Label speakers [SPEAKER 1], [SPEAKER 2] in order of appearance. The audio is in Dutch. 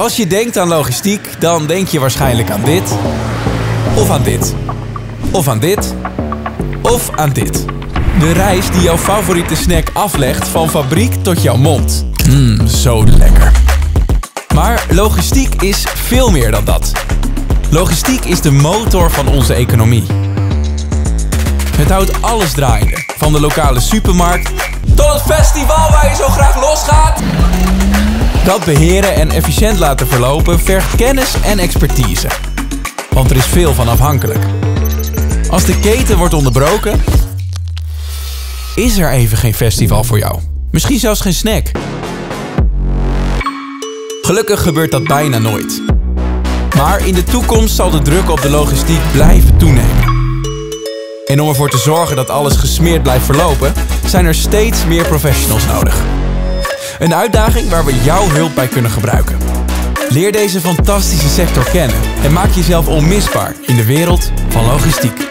[SPEAKER 1] Als je denkt aan logistiek, dan denk je waarschijnlijk aan dit. Of aan dit. Of aan dit. Of aan dit. De reis die jouw favoriete snack aflegt van fabriek tot jouw mond. Zo lekker. Maar logistiek is veel meer dan dat. Logistiek is de motor van onze economie. Het houdt alles draaiende. Van de lokale supermarkt tot het festival waar je zo graag losgaat. Dat beheren en efficiënt laten verlopen vergt kennis en expertise. Want er is veel van afhankelijk. Als de keten wordt onderbroken, is er even geen festival voor jou. Misschien zelfs geen snack. Gelukkig gebeurt dat bijna nooit. Maar in de toekomst zal de druk op de logistiek blijven toenemen. En om ervoor te zorgen dat alles gesmeerd blijft verlopen, zijn er steeds meer professionals nodig. Een uitdaging waar we jouw hulp bij kunnen gebruiken. Leer deze fantastische sector kennen en maak jezelf onmisbaar in de wereld van logistiek.